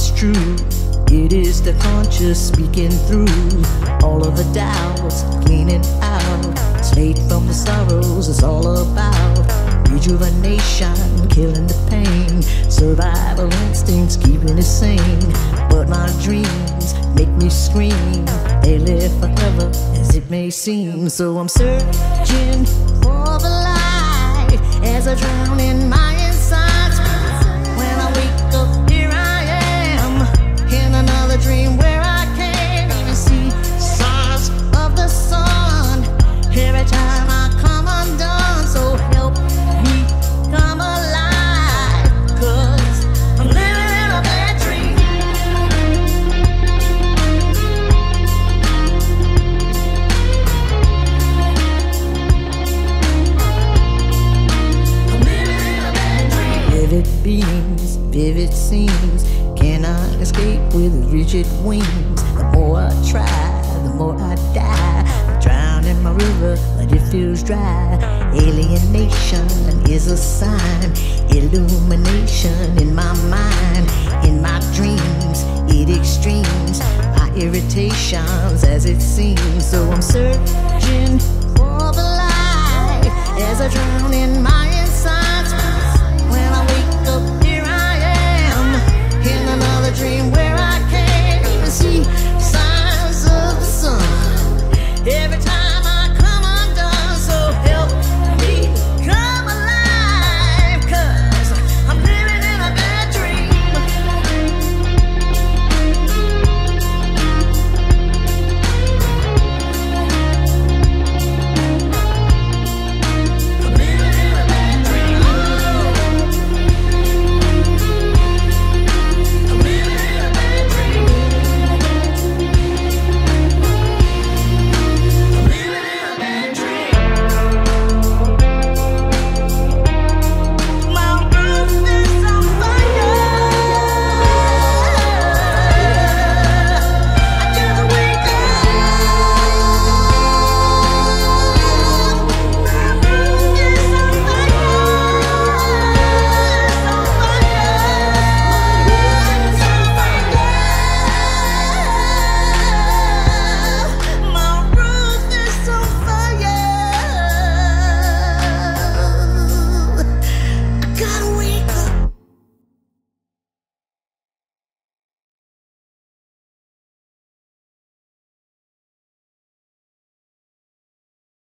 is true. It is the conscious speaking through all of the doubts, cleaning out. Slate from the sorrows is all about rejuvenation, killing the pain. Survival instincts keeping it sane. But my dreams make me scream. They live forever as it may seem. So I'm searching for the light as I drown in my insides. When I wake up, here I am in another dream where I can't even see signs of the sun. Every time I come undone, so help me come alive, 'cause I'm living in a bad dream. I'm living in a bad dream. Vivid beams, vivid scenes, cannot escape with rigid wings. The more I try, the more I die. I drown in my river, but it feels dry. Alienation is a sign. Illumination in my mind. In my dreams, it extremes my irritations as it seems. So I'm searching